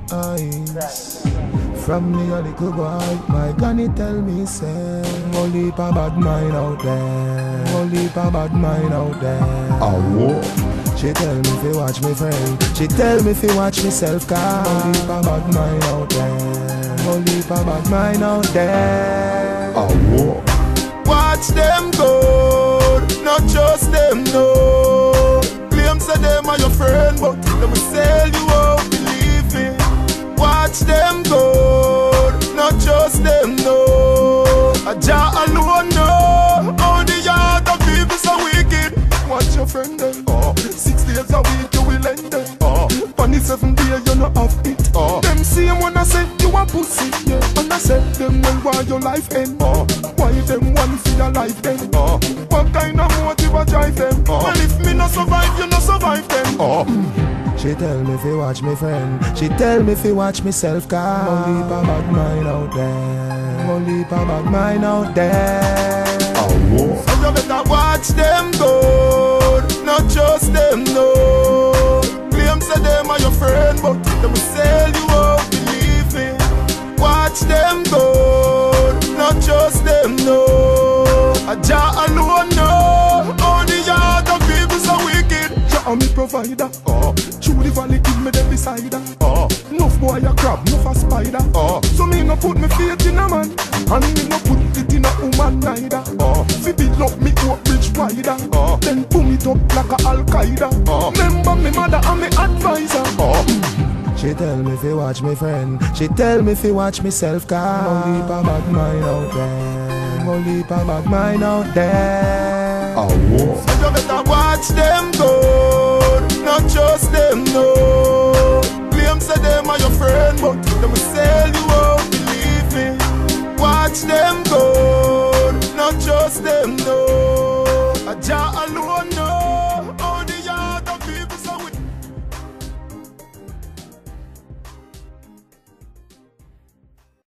ice. From me a little boy, my granny tell me say, only a bad mind out there, only a bad mind out there. Oh, she tell me fi watch me friend, she tell me fi watch myself, cause only a bad mind out there, only a bad mind out there. oh, Watch them go, not just them no. Claim say them are your friend, but them will sell you out, believe me. Watch them go, not just them no. A Jah alone know, how the heart of people so wicked. Watch your friend them, 6 days a week you will end them. On the 7th day you no have it. Them same when I say you a pussy, yeah. And I said them when why your life end. Why them want for your life then? What kind of motive a drive them? Well if me no survive, you no survive them. She tell me fi watch me friend, she tell me fi watch myself, cause only a bad mind out there, only a bad mind out there. oh, So you better watch them go, not just them no. Claim say them are your friend, but them will sell you out, believe me. Watch them go, not just them no. A Jah alone know, how the heart of people so wicked. Jah am me provider, through the valley in me there beside her. Enough boy a crab, enough a spider. So me no put me faith in a man, and me no put it in a woman neither. Fi build up me hope bridge wider, then boom it up like a Al-Qaeda. Remember me mother and me advisor. She tell me fi watch me friend, she tell me fi watch myself, cause only a bad mind out there, only a bad mind out there. oh, So you better watch them go, not just them no. Claim say them are your friend, but them will sell you out, believe me. Watch them go, not just them no. A Jah